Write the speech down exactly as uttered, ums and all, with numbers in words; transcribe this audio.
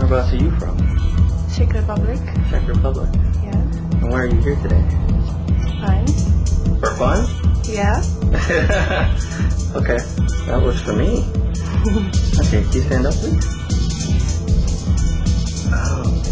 Whereabouts are you from? Czech Republic. Czech Republic. Yeah. And why are you here today? Fine. For fun? Yeah. Okay, that works for me. Okay, can you stand up, please? Oh.